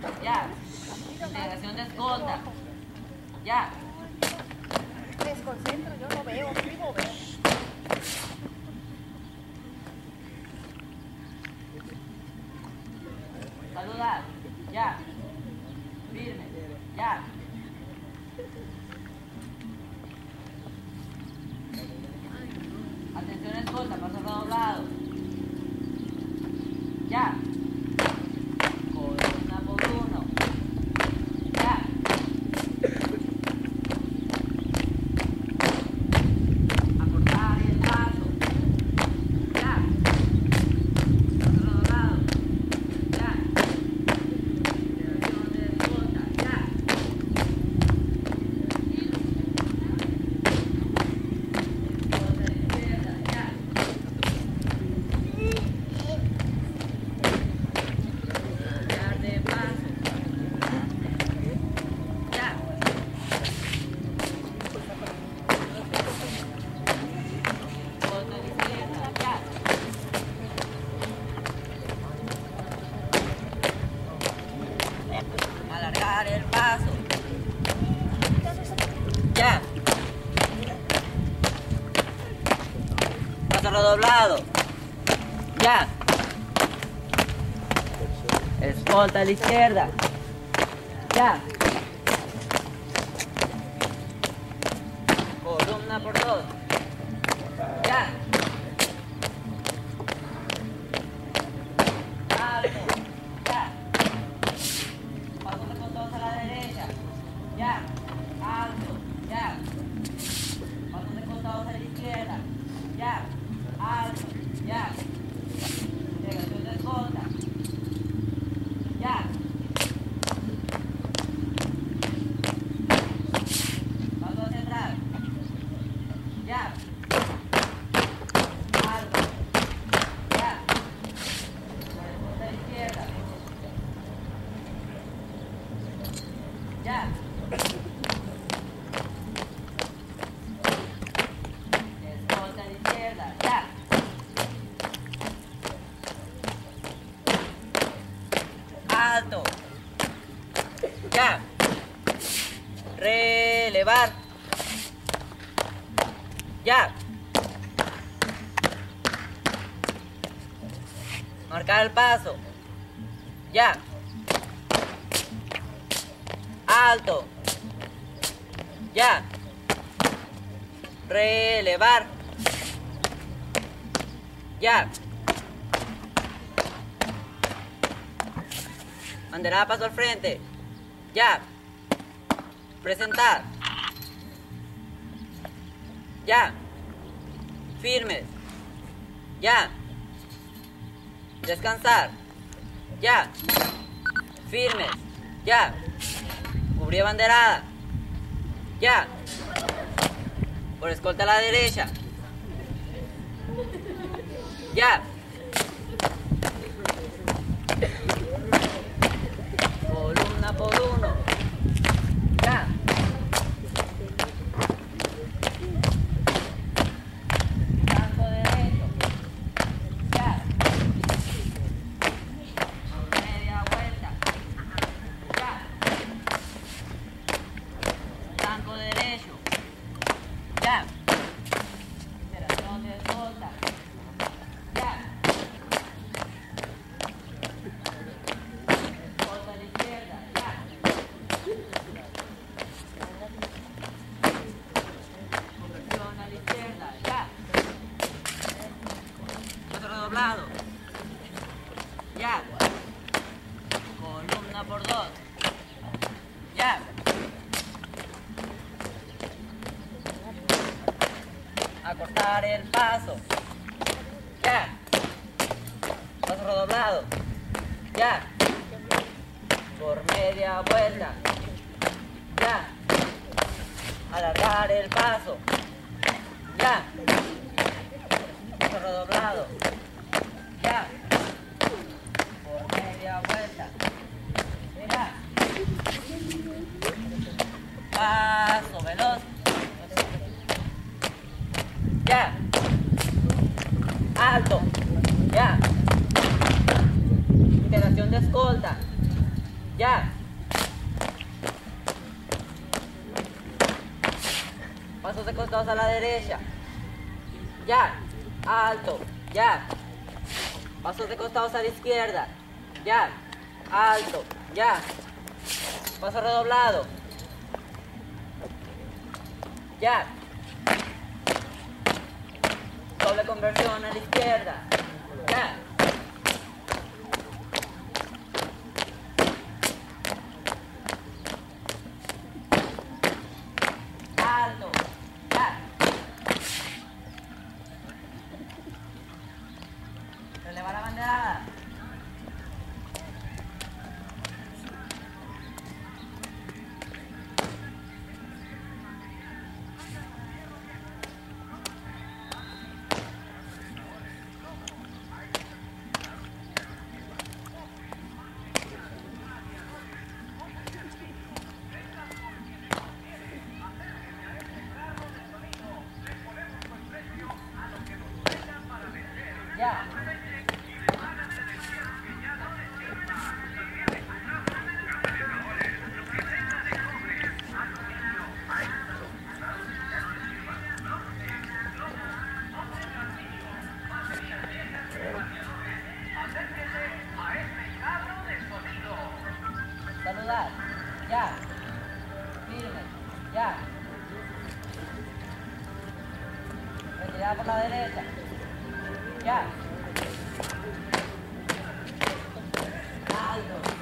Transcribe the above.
Ya. Integración de escolta. Ya. Me desconcentro, yo no veo, fijo, veo. Saludar. Ya. Firme. Ya. Atención escolta, paso redoblado. Ya. Columna por uno. Ya. Acortar el paso. Ya. Paso redoblado. Ya. Integración de escolta. Ya. Escolta de izquierda. Ya. Cambiar de paso. Ya. Escolta de izquierda. Ya. Alargar el paso. Ya. Paso redoblado. Ya. Escolta a la izquierda. Ya. Columna por dos. Ya. Alto. Ya. Pasos recostados a la derecha. Ya. Alto. Ya. Pasos recostados a la izquierda. Ya. Alto. Ya. Integración de escolta. Ya. Paso hacia atrás. Ya. Alto. Ya. Escolta a la izquierda. Ya. Escolta a la izquierda. Ya. Alto. Ya. Relevar. Ya. Marcar el paso. Ya. Alto. Ya. Relevar. Ya. Banderada paso al frente. Ya. Presentar. Ya. Firmes. Ya. Descansar. Ya. Firmes. Ya. Cubrir banderada. Ya. Por escolta a la derecha. Ya. Columna por uno. Ya. Flanco derecho. Ya. Media vuelta. Ya. Flanco derecho. Ya. Integración de escolta. Ya. Escolta a la izquierda. Ya. Conversión a la izquierda. Ya. Otro redoblado. Ya. Columna por dos. Ya. Acortar el paso. Ya. Paso redoblado. Ya. Por media vuelta. Ya. Alargar el paso. Ya. Paso redoblado. Ya. Por media vuelta. Ya. Paso veloz. Ya. Alto. Ya. Integración de escolta. Ya. Pasos de costados a la derecha. Ya. Alto. Ya. Pasos de costados a la izquierda. Ya. Alto. Ya. Paso redoblado. Ya. Doble conversión a la izquierda. Ya. Alto. Ya. Releva la banderada. Ya. Saludar. Ya. Firme. Ya. Retirada por la derecha. Ya. Alto.